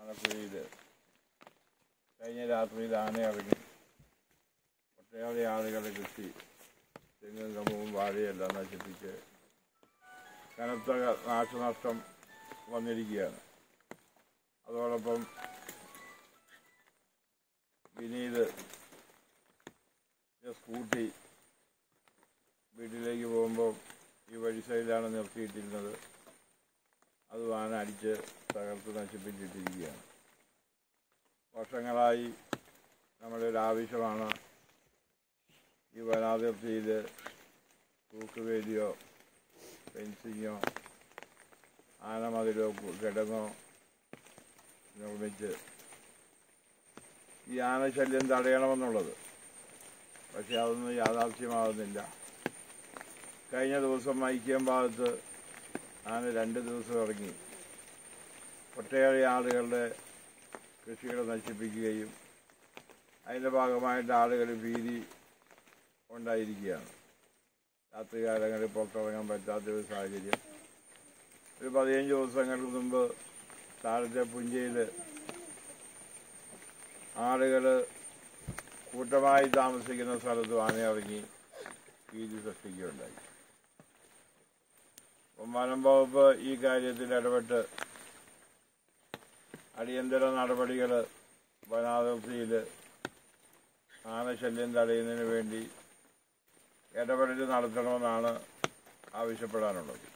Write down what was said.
ആലപ്പുഴയിൽ കഴിഞ്ഞ രാത്രിയിൽ ആന ഇറങ്ങി ഒട്ടേറെ ആളുകളെ കൃഷി തെങ്ങും കമ്പും വാഴയെല്ലാം നശിപ്പിച്ച് കനത്ത നാശനഷ്ടം വന്നിരിക്കുകയാണ്. അതോടൊപ്പം വിനീത് സ്കൂട്ടി വീട്ടിലേക്ക് പോകുമ്പോൾ ഈ വഴി സൈഡിലാണ് നിർത്തിയിട്ടിരുന്നത്. അത് ആന അടിച്ച് തകർത്ത് നശിപ്പിച്ചിട്ടിരിക്കുകയാണ്. വർഷങ്ങളായി നമ്മുടെ ഒരു ആവശ്യമാണ് ഈ വനാതിർത്തിയിൽ തൂക്കുവേലിയോ ഫെൻസിങ്ങോ ആനമതിലോ കിടങ്ങോ നിർമ്മിച്ച് ഈ ആനശല്യം തടയണമെന്നുള്ളത്. പക്ഷെ അതൊന്നും യാഥാർത്ഥ്യമാകുന്നില്ല. കഴിഞ്ഞ ദിവസം വൈക്കം ഭാഗത്ത് ആന 2 ദിവസം ഇറങ്ങി ഒട്ടേറെ ആളുകളുടെ കൃഷികളെ നശിപ്പിക്കുകയും അതിൻ്റെ ഭാഗമായിട്ട് ആളുകൾ ഭീതി ഉണ്ടായിരിക്കുകയാണ്. രാത്രികാലങ്ങളിൽ പുറത്തിറങ്ങാൻ പറ്റാത്തൊരു സാഹചര്യം. ഒരു 15 ദിവസങ്ങൾക്ക് മുമ്പ് താഴത്തെ പുഞ്ചയിൽ ആളുകൾ കൂട്ടമായി താമസിക്കുന്ന സ്ഥലത്ത് ആന ഇറങ്ങി ഭീതി സൃഷ്ടിക്കുകയുണ്ടായി. വനം വകുപ്പ് ഈ കാര്യത്തിൽ ഇടപെട്ട് അടിയന്തര നടപടികൾ വനാതിർത്തിയിൽ ആനശല്യം തടയുന്നതിന് വേണ്ടി ഇടപെടൽ നടത്തണമെന്നാണ് ആവശ്യപ്പെടാനുള്ളത്.